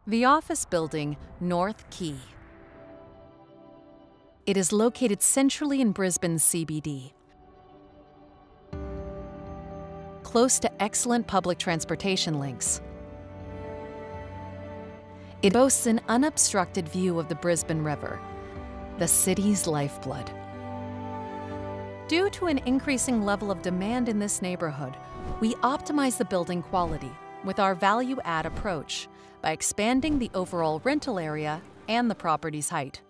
The office building, North Quay. It is located centrally in Brisbane's CBD, close to excellent public transportation links. It boasts an unobstructed view of the Brisbane River, the city's lifeblood. Due to an increasing level of demand in this neighborhood, we optimize the building quality with our value-add approach by expanding the overall rental area and the property's height.